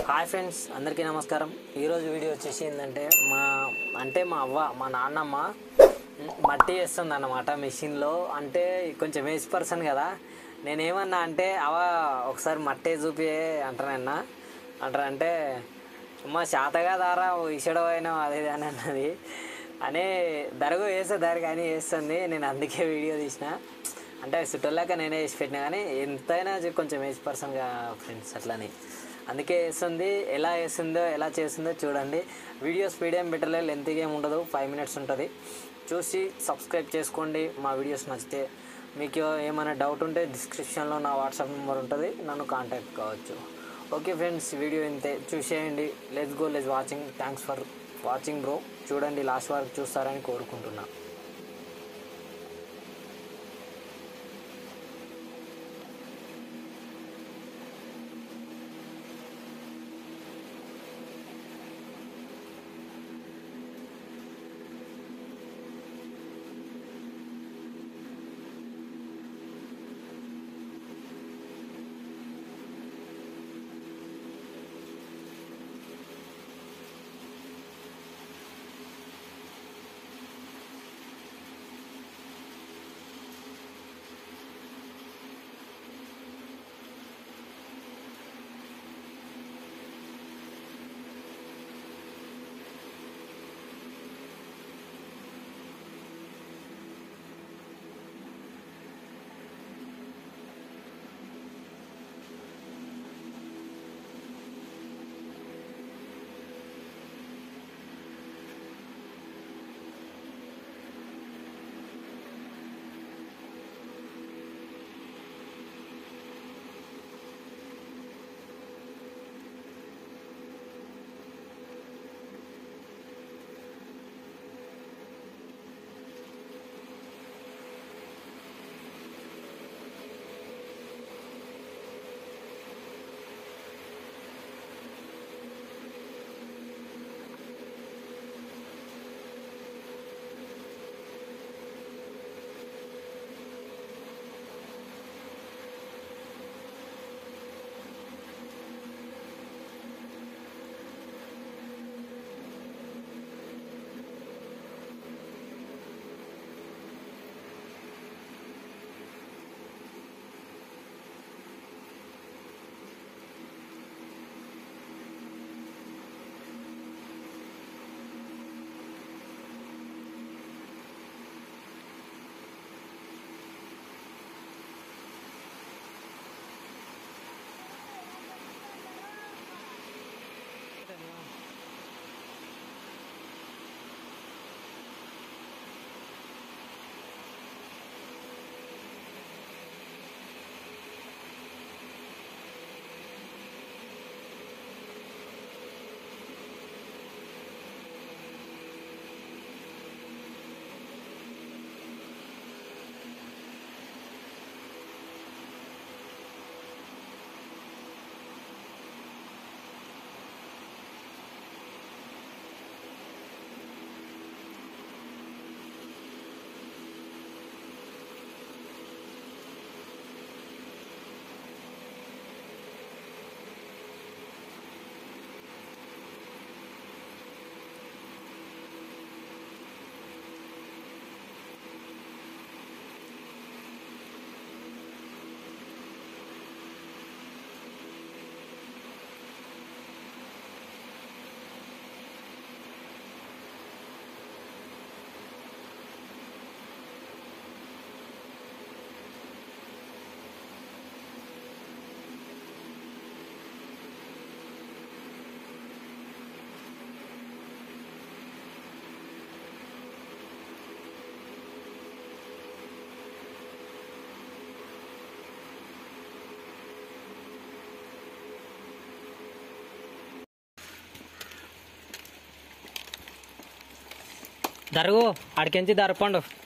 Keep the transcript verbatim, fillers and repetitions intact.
Hi friends, అందరికీ నమస్కారం. ఈరోజు వీడియో వచ్చేసి ఏంటంటే మా అంటే మా అవ్వ మా నాన్నమ్మ మట్టి వేస్తుంది అన్నమాట మిషన్లో. అంటే కొంచెం ఏజ్ పర్సన్ కదా, నేనేమన్నా అంటే అవ ఒకసారి మట్టే చూపి అంటానన్నా అంటారంటే అమ్మ శాతగా దారా ఇసడవైనా అదే అని అన్నది అని దరగు వేస్తే దారి కానీ వేస్తుంది. నేను అందుకే వీడియో తీసిన, అంటే చుట్టూలాక నేనే వేసి పెట్టినా కానీ ఎంతైనా కొంచెం ఏజ్ పర్సన్గా ఫ్రెండ్స్ అట్లని అందుకే వేస్తుంది. ఎలా వేస్తుందో ఎలా చేస్తుందో చూడండి. వీడియో స్పీడ్ ఏం పెట్టలేదు, లెంత్గా ఏమి ఉండదు, ఫైవ్ మినిట్స్ ఉంటుంది. చూసి సబ్స్క్రైబ్ చేసుకోండి. మా వీడియోస్ నచ్చితే మీకు ఏమైనా డౌట్ ఉంటే డిస్క్రిప్షన్లో నా వాట్సాప్ నెంబర్ ఉంటుంది, నన్ను కాంటాక్ట్ కావచ్చు. ఓకే ఫ్రెండ్స్, వీడియో ఇంతే, చూసేయండి. Let's go, let's watching. Thanks for watching bro. చూడండి, లాస్ట్ వరకు చూస్తారని కోరుకుంటున్నా. దరుగు అడికించి దరపండు.